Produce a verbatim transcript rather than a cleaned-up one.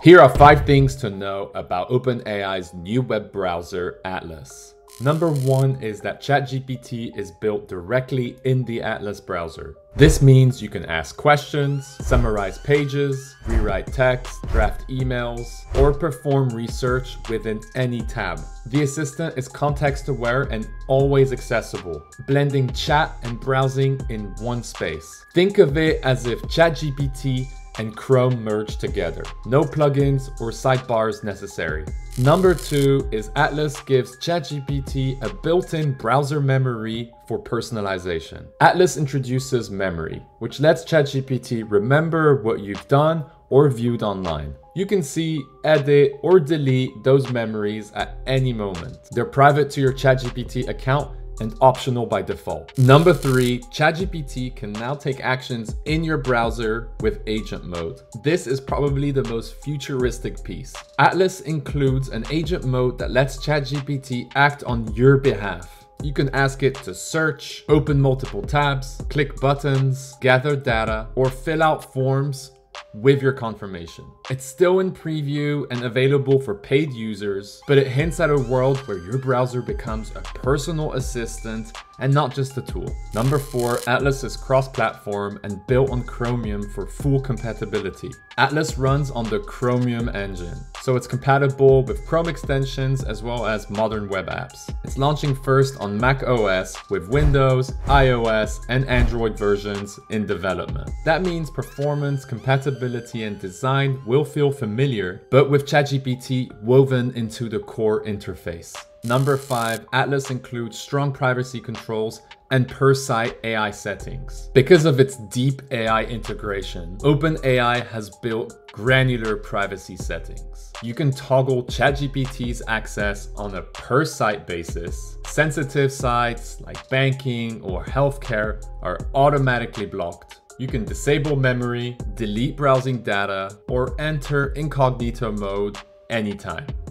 Here are five things to know about OpenAI's new web browser, Atlas. Number one is that ChatGPT is built directly in the Atlas browser. This means you can ask questions, summarize pages, rewrite text, draft emails, or perform research within any tab. The assistant is context-aware and always accessible, blending chat and browsing in one space. Think of it as if ChatGPT and Chrome merged together. No plugins or sidebars necessary. Number two is Atlas gives ChatGPT a built-in browser memory for personalization. Atlas introduces memory, which lets ChatGPT remember what you've done or viewed online. You can see, edit, or delete those memories at any moment. They're private to your ChatGPT account and optional by default. Number three, ChatGPT can now take actions in your browser with agent mode. This is probably the most futuristic piece. Atlas includes an agent mode that lets ChatGPT act on your behalf. You can ask it to search, open multiple tabs, click buttons, gather data, or fill out forms with your confirmation. It's still in preview and available for paid users, but it hints at a world where your browser becomes a personal assistant and not just a tool. Number four, Atlas is cross-platform and built on Chromium for full compatibility. Atlas runs on the Chromium engine, so it's compatible with Chrome extensions as well as modern web apps. It's launching first on Mac O S with Windows, iOS, and Android versions in development. That means performance, compatibility, and design will feel familiar, but with ChatGPT woven into the core interface. Number five, Atlas includes strong privacy controls and per-site A I settings. Because of its deep A I integration, OpenAI has built granular privacy settings. You can toggle ChatGPT's access on a per-site basis. Sensitive sites like banking or healthcare are automatically blocked. You can disable memory, delete browsing data, or enter incognito mode anytime.